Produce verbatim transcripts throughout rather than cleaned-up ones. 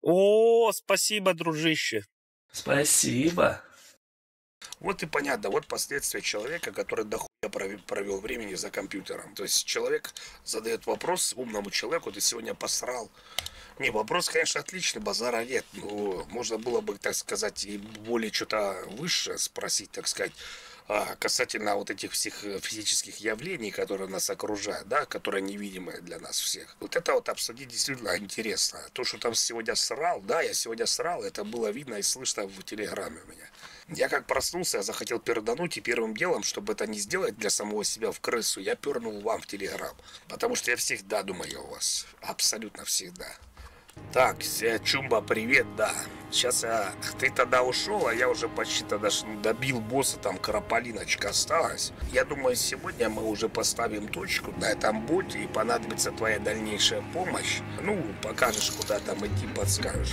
О, спасибо, дружище. Спасибо. Вот и понятно, вот последствия человека, который дохуя провел времени за компьютером. То есть человек задает вопрос умному человеку: ты сегодня посрал? Не, вопрос, конечно, отличный, базара нет. Но можно было бы, так сказать, и более что-то выше спросить, так сказать, касательно вот этих всех физических явлений, которые нас окружают, да, которые невидимые для нас всех. Вот это вот обсудить действительно интересно. То, что там сегодня срал, да, я сегодня срал, это было видно и слышно в телеграме у меня. Я как проснулся, я захотел пердануть, и первым делом, чтобы это не сделать для самого себя в крысу, я пернул вам в телеграм. Потому что я всегда думаю о вас. Абсолютно всегда. Так, Чумба, привет, да. Сейчас я... Ты тогда ушел, а я уже почти тогда добил босса, там караполиночка осталась. Я думаю, сегодня мы уже поставим точку на этом боте, и понадобится твоя дальнейшая помощь. Ну, покажешь, куда там идти, подскажешь.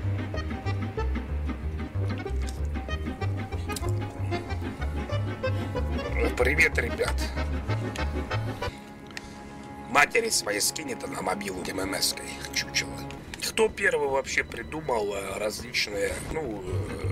Привет, ребят. Матери своей скинет на мобилу ММС-кой, чучело. Кто первый вообще придумал различные, ну,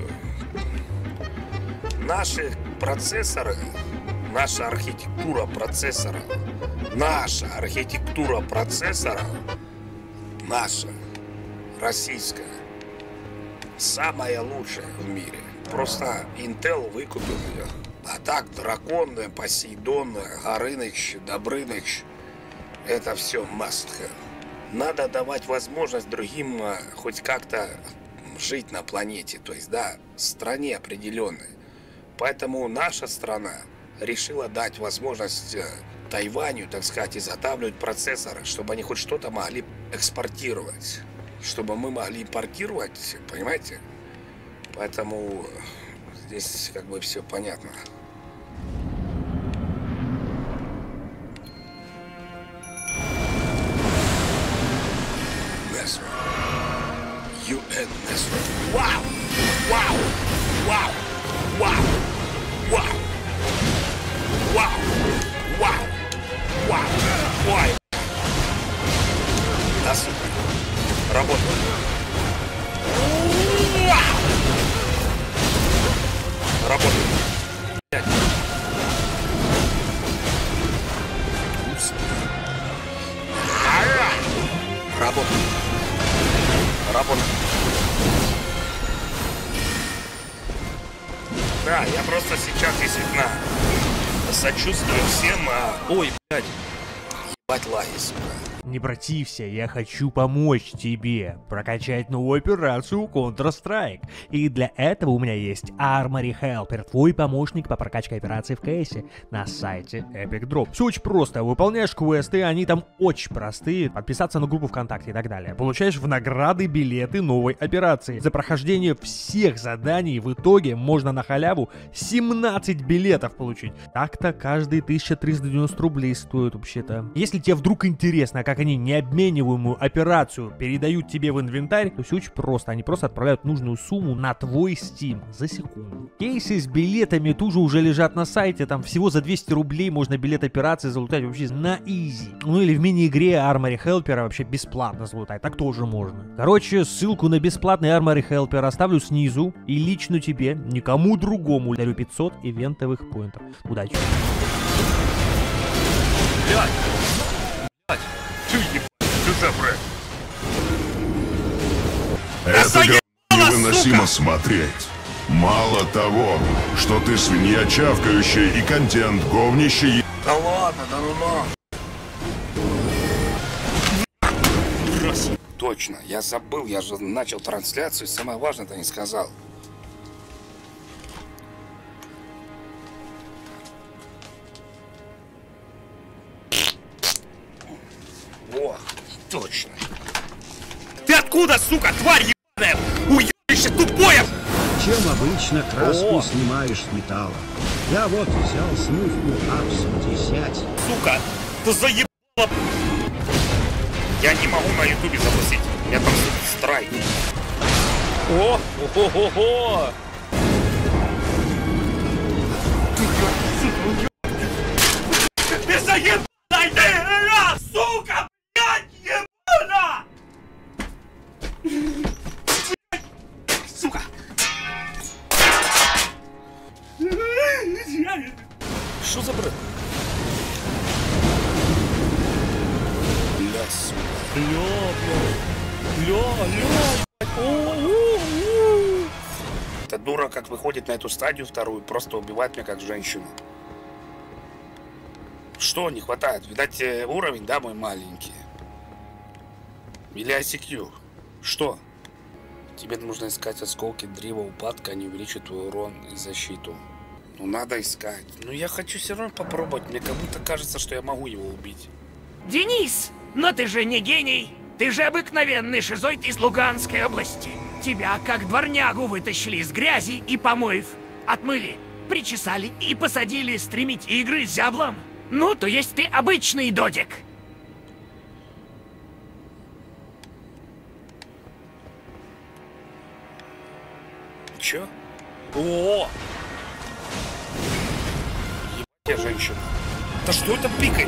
наши процессоры, наша архитектура процессора, наша архитектура процессора, наша, российская, самая лучшая в мире. Просто Intel выкупил ее. А так, Дракон, Посейдон, Горыныч, Добрыныч, это все must have. Надо давать возможность другим хоть как-то жить на планете, то есть, да, стране определенной. Поэтому наша страна решила дать возможность Тайваню, так сказать, изготавливать процессоры, чтобы они хоть что-то могли экспортировать, чтобы мы могли импортировать, понимаете? Поэтому здесь как бы все понятно. ю эн Nestor. Вау! Вау! Вау! Вау! Вау! Вау! Вау! Вау! Ой! Да, сука! Работает! Вау! Работает! Блядь! Упс! Работает! Работает! Да, я просто сейчас действительно сочувствую всем, а... Ой, блядь. Ебать лаги, сука. Не протився, я хочу помочь тебе прокачать новую операцию Counter-Strike. И для этого у меня есть Armory Helper, твой помощник по прокачке операций в кейсе на сайте Epic Drop. Все очень просто, выполняешь квесты, они там очень простые, подписаться на группу ВКонтакте и так далее. Получаешь в награды билеты новой операции. За прохождение всех заданий в итоге можно на халяву семнадцать билетов получить. Так-то каждый тысяча триста девяносто рублей стоит вообще-то. Если тебе вдруг интересно, как они необмениваемую операцию передают тебе в инвентарь, то все очень просто. Они просто отправляют нужную сумму на твой Steam за секунду. Кейсы с билетами тоже уже лежат на сайте. Там всего за двести рублей можно билет операции залутать вообще на изи. Ну или в мини-игре Armory Helper вообще бесплатно залутать. Так тоже можно. Короче, ссылку на бесплатный Armory Helper оставлю снизу. И лично тебе, никому другому, дарю пятьсот ивентовых поинтов. Удачи. Блядь! Блядь! Ты ебать! Ты забрать! Это невыносимо смотреть. Мало того, что ты свинья чавкающая и контент говнище. Да ладно, да ну нахуй. Точно, я забыл, я же начал трансляцию, самое важное-то не сказал. О, точно. Ты откуда, сука, тварь ебаная? Уебище тупое! Чем обычно краску О! снимаешь с металла? Я вот взял смывку ап семьдесят. Сука, ты заебала. Я не могу на ютубе запустить. У меня там страйк. О, о-хо-хо-хо! Ты заебала, сука! Блядь, ебана! Что за бред? Бля, сука. Бля, бля. Бля, бля. Эта дура, как выходит на эту стадию вторую, просто убивает меня как женщину. Что не хватает? Видать, уровень, да, мой маленький? Или ай си кью? Что? Тебе нужно искать осколки древа упадка, они увеличат твой урон и защиту. Ну, надо искать. Но я хочу все равно попробовать. Мне как будто кажется, что я могу его убить. Денис, но ты же не гений. Ты же обыкновенный шизоид из Луганской области. Тебя, как дворнягу, вытащили из грязи и помоев. Отмыли, причесали и посадили стримить игры с зяблом. Ну, то есть ты обычный додик. Чё? О! Ебать я женщина. Да что это пикает?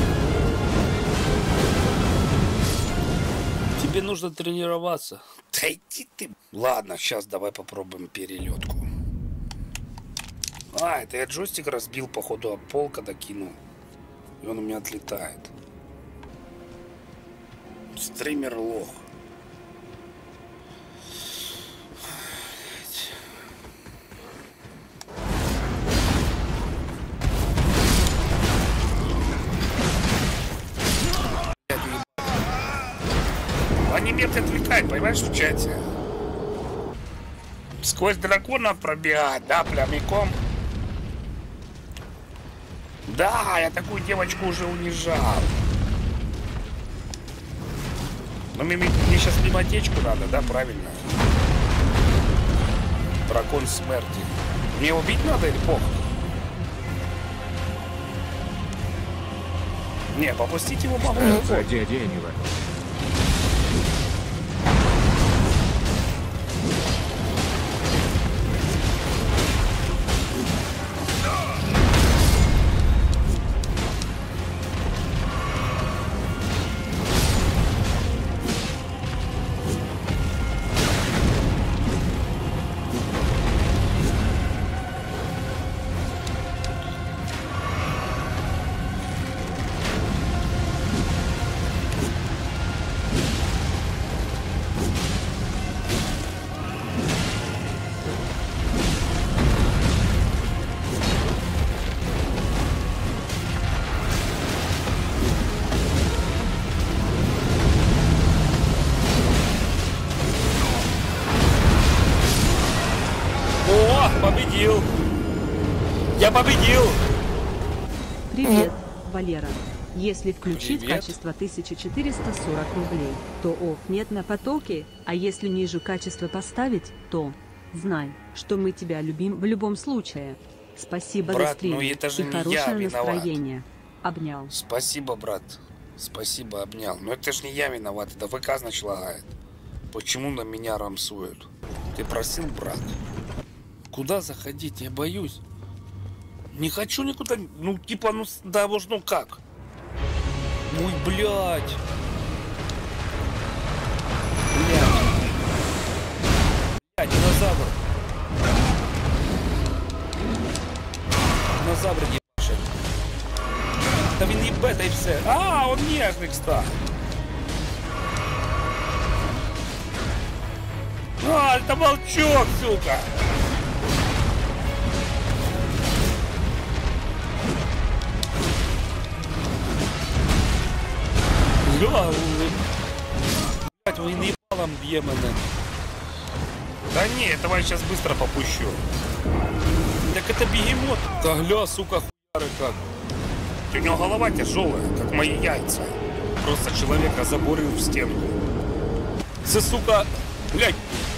Тебе нужно тренироваться. Да иди ты. Ладно, сейчас давай попробуем перелетку. А, это я джойстик разбил, походу, об пол, когда кинул. И он у меня отлетает. Стример лох. Они меня отвлекают, понимаешь, в чате. Сквозь драконов пробегать, да, прямиком. Да, я такую девочку уже унижал. Но мне, мне сейчас мимотечку надо, да, правильно? Дракон смерти. Мне убить надо или похуй? Не, попустить его могу. Дяденева. Победил! Я победил! Привет, Валера. Если включить Привет. качество тысяча четыреста сорок рублей, то офф нет на потоке, а если ниже качество поставить, то знай, что мы тебя любим в любом случае. Спасибо Брат, за стрим ну это же и не я хорошее виноват. настроение. Обнял. Спасибо, брат. Спасибо, обнял. Но это же не я виноват, это ВК, значит, лагает. Почему на меня рамсуют? Ты просил, брат? Куда заходить? Я боюсь. Не хочу никуда. Ну, типа, ну, да, может, ну как? Ой, блядь. Блядь. Блядь, динозавр. Динозавр ебашит. Та він їбе, та й все. А, он нежный стал. А, это волчок, сука. Бля, блядь, він їбалом б'є мене. Да не, этого я сейчас быстро попущу. Так это бегемот. Да гля, сука, хуяры как. У него голова тяжелая, как мои яйца. Просто человека забурил в стенку. Це, сука, блядь.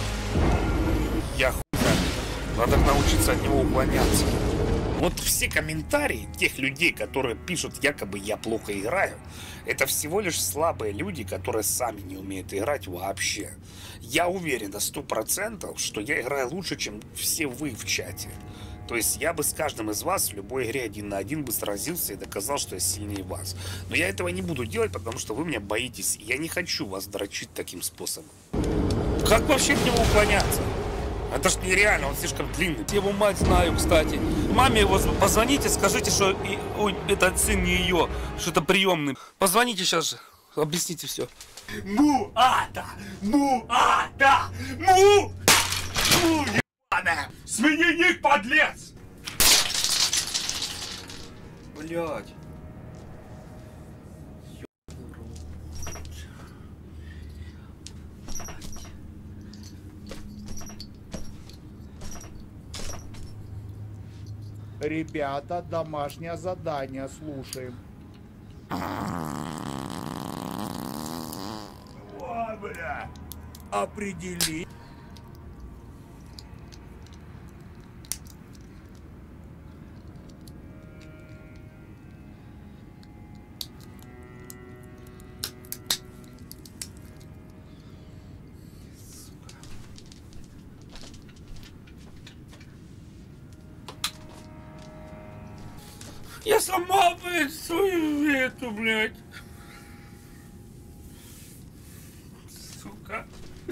Я хуй. Надо научиться от него уклоняться. Вот все комментарии тех людей, которые пишут, якобы я плохо играю, это всего лишь слабые люди, которые сами не умеют играть вообще. Я уверен на сто процентов, что я играю лучше, чем все вы в чате. То есть я бы с каждым из вас в любой игре один на один бы сразился и доказал, что я сильнее вас. Но я этого не буду делать, потому что вы меня боитесь. И я не хочу вас дрочить таким способом. Как вообще от него уклоняться? Это ж нереально, он слишком длинный. Я его мать знаю, кстати. Маме его позвоните, скажите, что и, ой, этот сын не ее, что это приемный. Позвоните сейчас же, объясните все. Му-ада! Му-ада! Му! Му, ебаная! Смени ник, подлец! Блять. Ребята, домашнее задание слушаем. О, бля! Определи. Я сама, блядь, свою эту, блядь. Сука.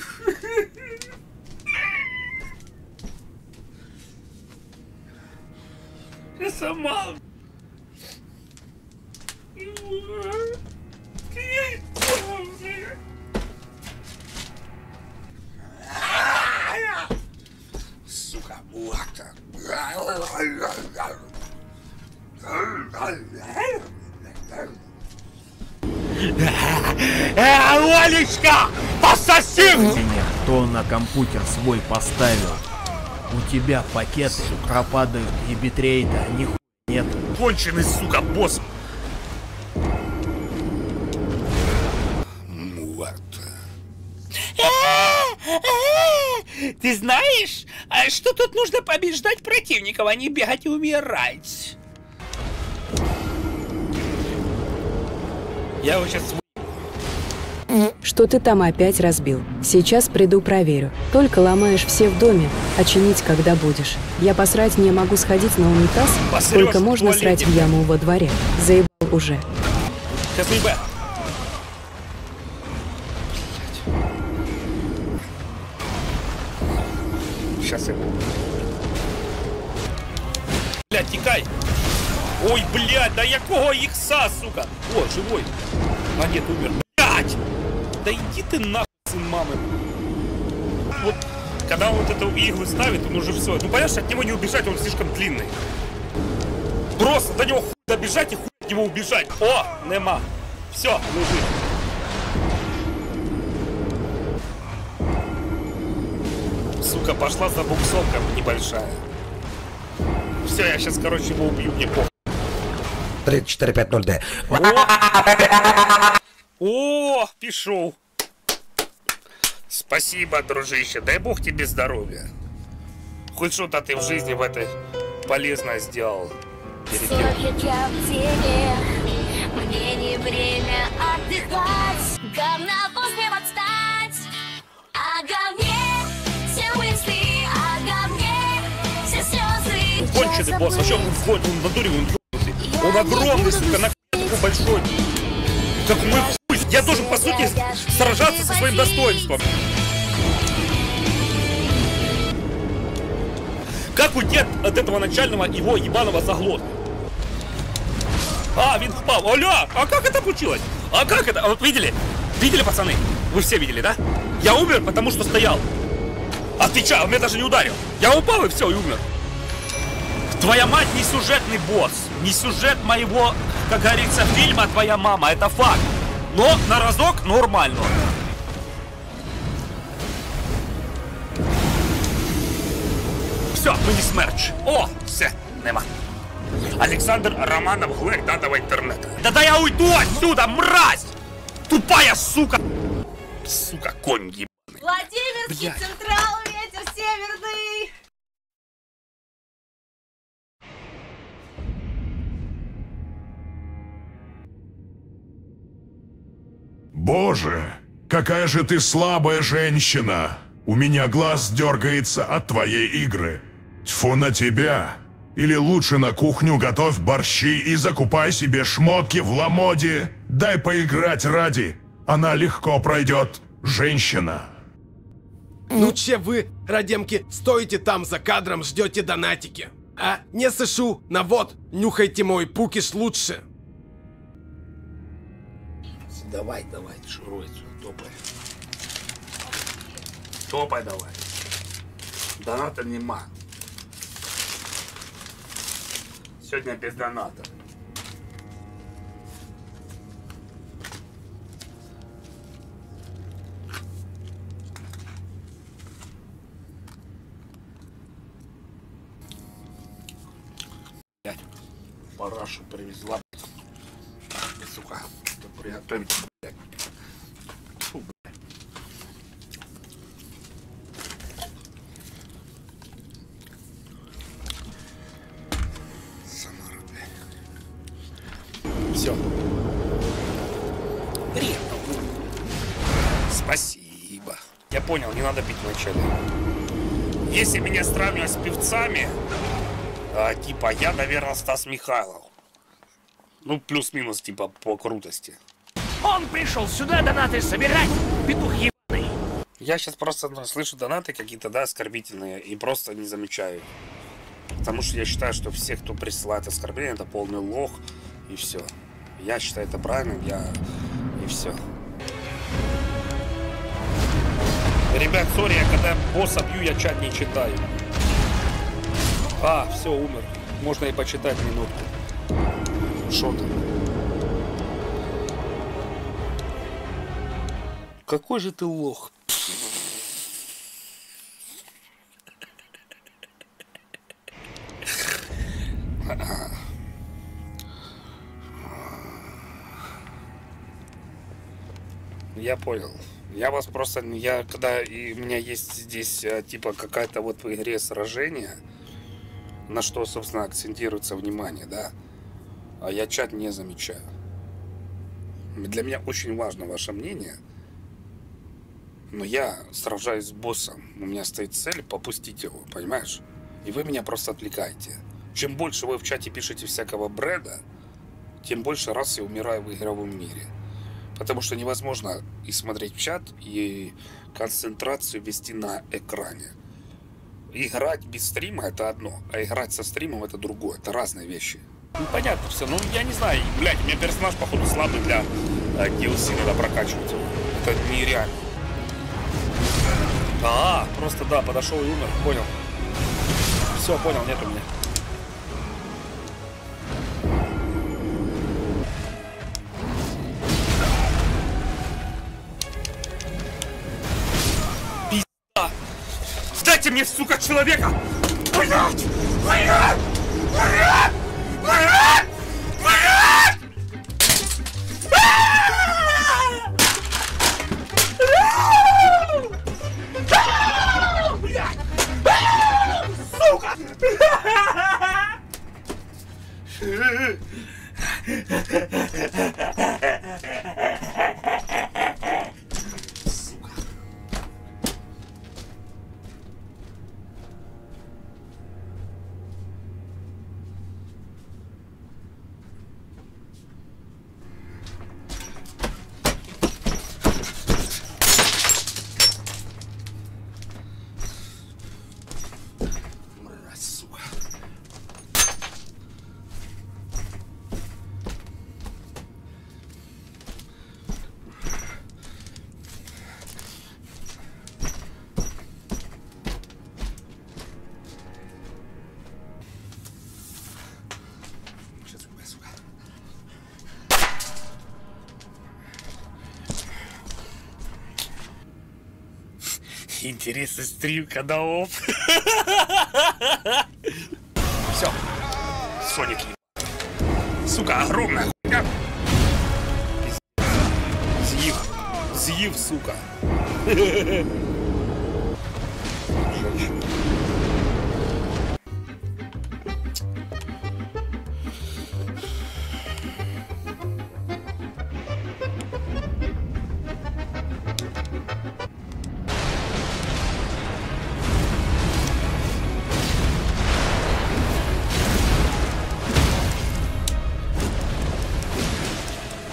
Я сама. Сука, муака. Э, Олечка! Пососи! Меня кто на компьютер свой поставил? У тебя пакеты пропадают и битрейта нихуя нет. Конченый, сука, босс. Ты знаешь, что тут нужно побеждать противников, а не бегать и умирать? Я его сейчас... Что ты там опять разбил? Сейчас приду проверю. Только ломаешь все в доме, а чинить когда будешь. Я посрать не могу сходить на унитаз, Посрёшь сколько можно в туалете. срать в яму во дворе. Заебал уже. Сейчас ебать. Сейчас я... Блядь, текай. Ой, блядь, да якого икса, сука. О, живой. А нет, умер. Блядь. Да иди ты нахуй, сын мамы. Вот, когда он вот эту иглу ставит, он уже все. Ну, понимаешь, от него не убежать, он слишком длинный. Просто до него хуй добежать и хуй от него убежать. О, нема. Все, лежит. Сука, пошла за буксовка небольшая. Все, я сейчас, короче, его убью, мне похуй. три четыре пять ноль д. О, пішов. Спасибо, дружище. Дай бог тебе здоровья. Хоть что-то ты в жизни в этой полезное сделал. Перед тем. Мне не время отдыхать. Говна после отстать. О говне все мысли, о говне все слезы. Конченый босс, вообще он входит, он в натуре, он ебаный. Он огромный, сука, нахуй такой большой. Как мой хуй. Я должен, по сути, сражаться со своим достоинством. Как уйти от этого начального его ебаного заглотка? А, вин впал. Оля, а как это получилось? А как это? А вот видели? Видели, пацаны? Вы все видели, да? Я умер, потому что стоял. Отвечаю, он меня даже не ударил. Я упал и все, и умер. Твоя мать не сюжетный босс. Не сюжет моего, как говорится, фильма «Твоя мама». Это факт. Но на разок нормально. Все, мы не смерч. О, все, нема. Александр Романов, глэк данного интернета. Да да я уйду отсюда, мразь! Тупая сука! Сука, конь ебаный. Владимирский Блядь. Централ, ветер северный. Боже, какая же ты слабая женщина! У меня глаз дергается от твоей игры. Тьфу на тебя! Или лучше на кухню готовь борщи и закупай себе шмотки в Ламоде. Дай поиграть ради. Она легко пройдет, женщина. Ну че вы, радемки, стоите там за кадром, ждете донатики? А? Не сышу, на вот, нюхайте мой пукиш лучше. Давай, давай, шуруй, топай. Топай давай. Доната нема. Сегодня без доната. Блядь, парашу привезла. Сука, приготовить, блядь. Фу, блядь. Самара, блядь. Все. Приятно. Спасибо. Я понял, не надо пить вначале. Если меня сравнивать с певцами, а, типа, я, наверное, Стас Михайлов. Ну, плюс-минус, типа, по крутости. Он пришел сюда донаты собирать, петух ебаный. Я сейчас просто ну, слышу донаты какие-то, да, оскорбительные, и просто не замечаю. Потому что я считаю, что все, кто присылает оскорбления, это полный лох, и все. Я считаю это правильным, я... и все. Ребят, сори, я когда босса бью, я чат не читаю. А, все, умер. Можно и почитать минутку. Шо там? Какой же ты лох. Я понял. Я вас просто... Я когда... И у меня есть здесь типа какая-то вот в игре сражение, на что, собственно, акцентируется внимание, да? А я чат не замечаю. Для меня очень важно ваше мнение. Но я сражаюсь с боссом. У меня стоит цель попустить его, понимаешь? И вы меня просто отвлекаете. Чем больше вы в чате пишете всякого бреда, тем больше раз я умираю в игровом мире. Потому что невозможно и смотреть в чат, и концентрацию вести на экране. Играть без стрима это одно, а играть со стримом это другое. Это разные вещи. Ну, понятно все. Ну, я не знаю. Блядь, у меня персонаж, походу, слабый для э, ди эл си. Надо прокачивать его. Это нереально. А, просто да, подошел и умер. Понял. Все, понял, нет у меня. Пизда! Дайте мне, сука, человека! Блядь! Блядь! Блядь! Блядь! Блядь! Блядь! Сука! Интересный стрим, когда оп. Все. Соник. Сука, огромная хуйня. Зив. Зив, сука.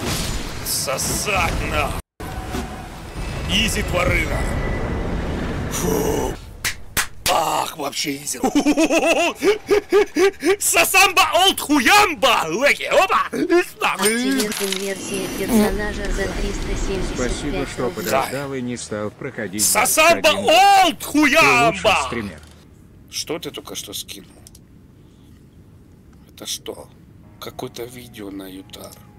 Сосать нахуй. Изи, тварына. Фу. Ах, вообще изи. Сасамба олд хуямба! Леки, опа! Версия персонажа за триста семьдесят пять. Спасибо, что подождал и не стал проходить. Сасамба олд хуямба! Что ты только что скинул? Это что? Какое-то видео на Ютар.